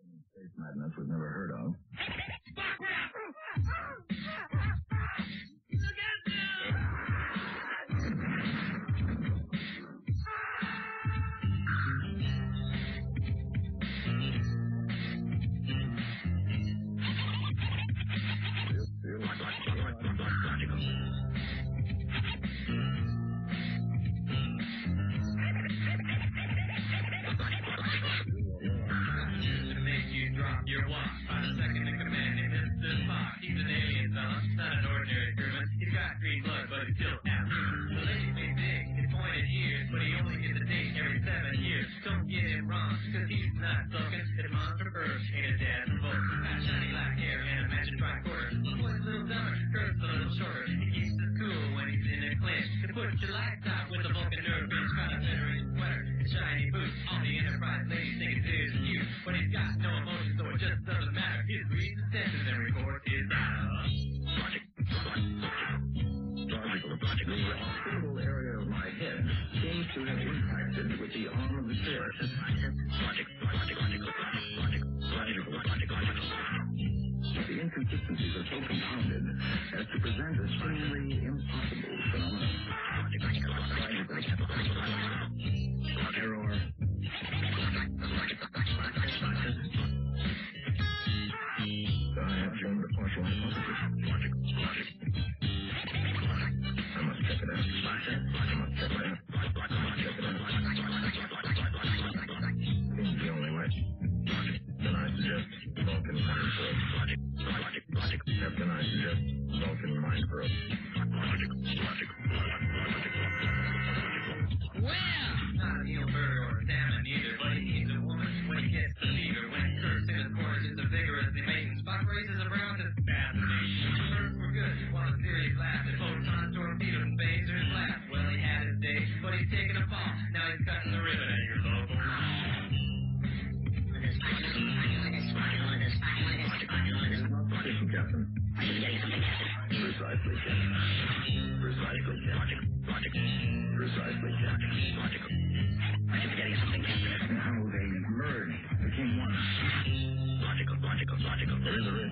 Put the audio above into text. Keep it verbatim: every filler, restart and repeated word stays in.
Space madness we've never heard of. Your watch, find a second in command, and Mister Spock. He's an alien fella, not an ordinary crewman. He's got green blood, but he's still half human. The legend may big, his pointed ears, but he only gets a date every seven years. Don't get him wrong, cause he's not sulking. His mom's from Earth, and his dad's from Vulcan. Got shiny black hair and a magic tricorder. The boy's a little dumber, Kurt's a little shorter. He keeps it cool when he's in a clinch. To put your lights out with a Vulcan nerve bitch. Got a Federation sweater and shiny boots. All the Enterprise ladies think it's his cute, but he's got no emotion, so it just doesn't matter. He reads the sentences and records his dialogue. Logic. Logical, logical. The hospitable area of my head seems to have impacted with the arm of the chair. Logic, logic, logical, logic, logical, logical, logical. The inconsistencies are so compounded as to present a seemingly impossible phenomenon. Logic, logical, logical, logical. Error. I have shown the partial hypothesis. Logic, logic. I must check it out. I must check it out. I must check it out. Seems the only way. Logic. Then I suggest Vulcan mind for us. Logic, logic, logic. Then I suggest Vulcan mind for us. Logic, logic, logic. Well, not an eel bird or a salmon either, but he needs a woman when he gets the fever. When Kurt's in his quarters is a vigorously mating. Spock races around to fascinate. First were good, while the series lasted. Photons, torpedoes, and phasers last. Well, he had his day, but he's taking a fall. Now he's cutting the ribbon at your local mall. Listen, Captain. Precisely, Captain. Precisely, Captain. Logic. Precisely, Captain. Logical. Are you forgetting something, Captain? How they merged, became one. Logical, logical, logical. There is a